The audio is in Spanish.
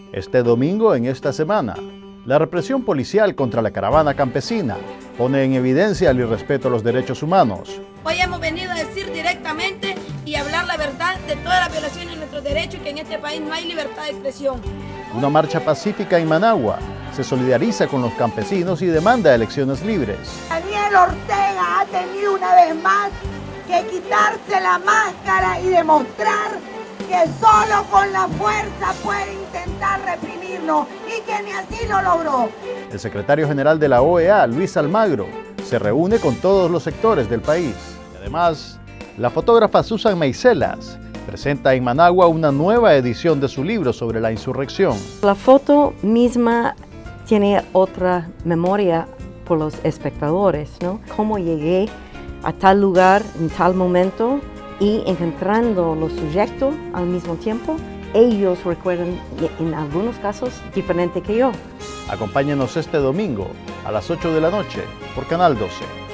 Este domingo, en esta semana, la represión policial contra la caravana campesina pone en evidencia el irrespeto a los derechos humanos. Hoy hemos venido a decir directamente y hablar la verdad de todas las violaciones de nuestros derechos y que en este país no hay libertad de expresión. Una marcha pacífica en Managua se solidariza con los campesinos y demanda elecciones libres. Daniel Ortega ha tenido una vez más que quitarse la máscara y demostrar que solo con la fuerza puede intentar reprimirnos y que ni así lo logró. El secretario general de la OEA, Luis Almagro, se reúne con todos los sectores del país. Y además, la fotógrafa Susan Meiselas presenta en Managua una nueva edición de su libro sobre la insurrección. La foto misma tiene otra memoria por los espectadores, ¿no? Cómo llegué a tal lugar en tal momento y encontrando los sujetos al mismo tiempo, ellos recuerdan en algunos casos diferente que yo. Acompáñenos este domingo a las 8 de la noche por Canal 12.